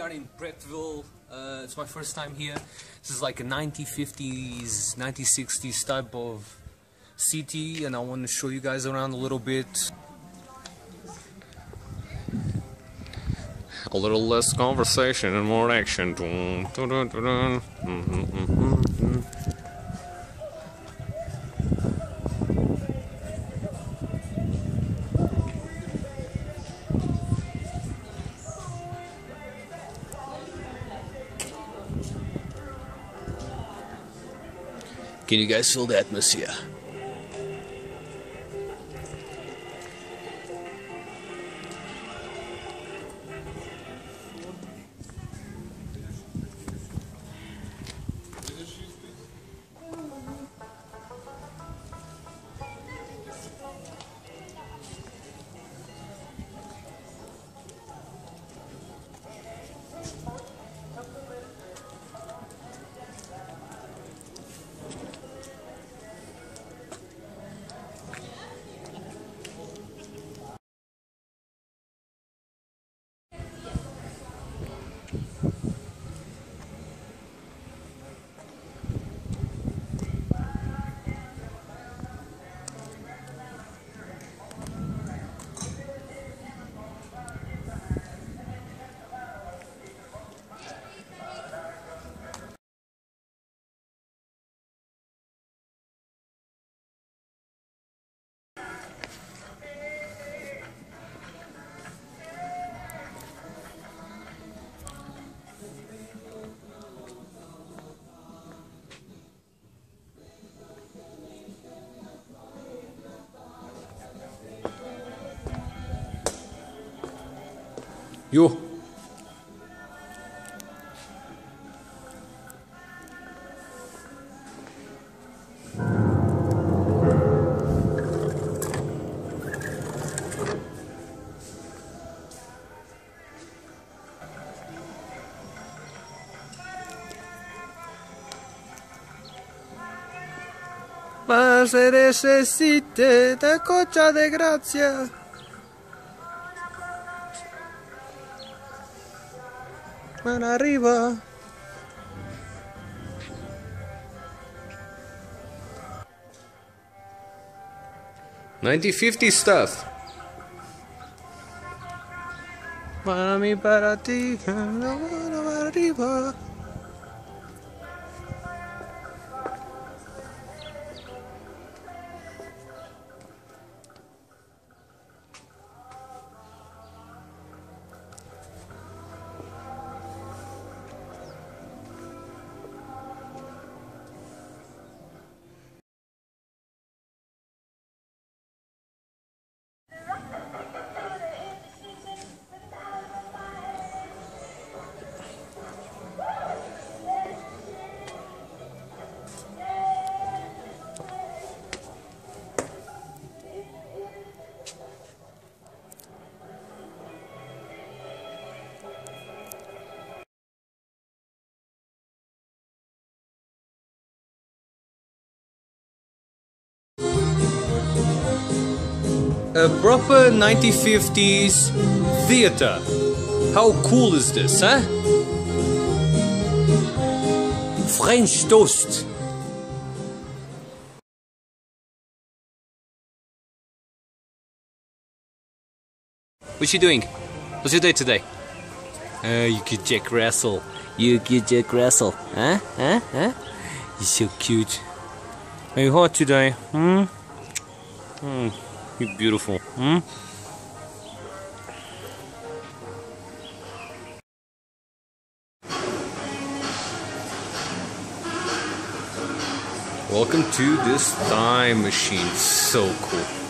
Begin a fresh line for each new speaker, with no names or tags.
are in Pretville. It's my first time here. This is like a 1950s, 1960s type of city, and I want to show you guys around a little bit. A little less conversation and more action. Can you guys feel the atmosphere? Yo. Más se necesite de cocha de gracia. Man arriba. $1950 stuff. Para mí, para ti, arriba. A proper 1950s theater. How cool is this, huh? French toast. What you doing? What's your day today? You could Jack Russell. You could Jack Russell. Huh? Huh? Huh? You're so cute. Are you hot today? You're beautiful. Welcome to this time machine. So cool.